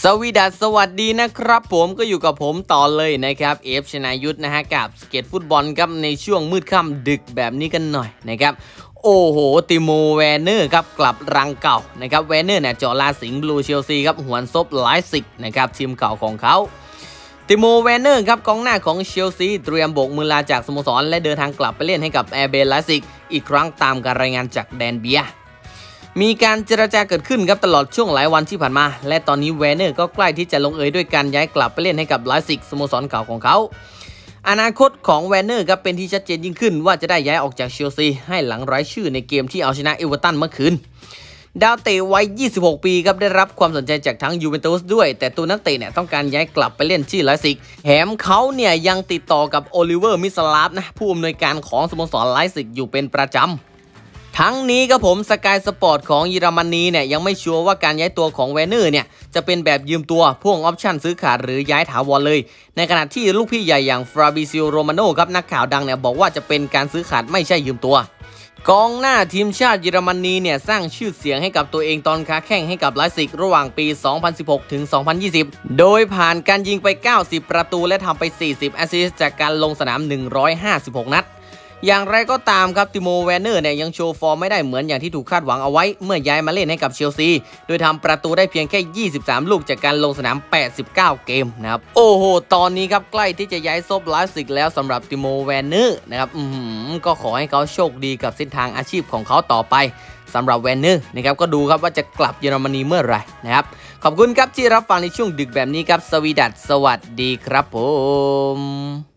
สวัสดีนะครับผมก็อยู่กับผมต่อเลยนะครับชนายุทธนะฮะกับสเก็ตฟุตบอลครับในช่วงมืดค่ำดึกแบบนี้กันหน่อยนะครับโอ้โหติโมแวนเนอร์ครับกลับรังเก่านะครับแวนเนอร์เนี่ยเจาะลาสิงห์บลูเชลซีครับหวนซบไลฟ์ซิกนะครับทีมเก่าของเขาติโมแวนเนอร์ครับกองหน้าของเชลซีเตรียมโบกมือลาจากสโมสรและเดินทางกลับไปเล่นให้กับแอร์เบไลฟ์ซิกอีกครั้งตามการรายงานจากแดนเบียมีการเจรจาเกิดขึ้นครับตลอดช่วงหลายวันที่ผ่านมาและตอนนี้แวนเนอร์ก็ใกล้ที่จะลงเอยด้วยการย้ายกลับไปเล่นให้กับไลฟ์ซิกสโมสรเก่าของเขาอนาคตของแวนเนอร์ครับเป็นที่ชัดเจนยิ่งขึ้นว่าจะได้ย้ายออกจากเชลซีให้หลังรายชื่อในเกมที่เอาชนะเอเวอร์ตันเมื่อคืนดาวเตะวัย 26 ปีครับได้รับความสนใจจากทั้งยูเวนตุสด้วยแต่ตัวนักเตะเนี่ยต้องการย้ายกลับไปเล่นที่ไลฟ์ซิกแถมเขาเนี่ยยังติดต่อกับโอลิเวอร์มิสลาฟนะผู้อำนวยการของสโมสรไลฟ์ซิกอยู่เป็นประจำทั้งนี้ครับผมสกายสปอร์ตของเยอรมนีเนี่ยยังไม่ชัวร์ว่าการย้ายตัวของแวนเนอร์เนี่ยจะเป็นแบบยืมตัวพ่วงออปชั่นซื้อขาดหรือย้ายถาวรเลยในขณะที่ลูกพี่ใหญ่อย่างฟราบิซิโอโรมาโน่ครับนักข่าวดังเนี่ยบอกว่าจะเป็นการซื้อขาดไม่ใช่ยืมตัวกองหน้าทีมชาติเยอรมนีเนี่ยสร้างชื่อเสียงให้กับตัวเองตอนค้าแข่งให้กับไลฟ์ซิกระหว่างปี 2016 ถึง 2020 โดยผ่านการยิงไป 90 ประตูและทำไป 40 แอสซิสต์จากการลงสนาม 156 นัดอย่างไรก็ตามครับติโมแวนเนอร์เนี่ยยังโชว์ฟอร์มไม่ได้เหมือนอย่างที่ถูกคาดหวังเอาไว้เมื่อย้ายมาเล่นให้กับเชลซีโดยทำประตูได้เพียงแค่ 23 ลูกจากการลงสนาม 89 เกมนะครับโอ้โหตอนนี้ครับใกล้ที่จะย้ายซบไลฟ์ซิกแล้วสำหรับติโมแวนเนอร์นะครับก็ขอให้เขาโชคดีกับเส้นทางอาชีพของเขาต่อไปสำหรับแวนเนอร์นะครับก็ดูครับว่าจะกลับเยอรมนีเมื่อไหร่นะครับขอบคุณครับที่รับฟังในช่วงดึกแบบนี้ครับสวัสดีครับผม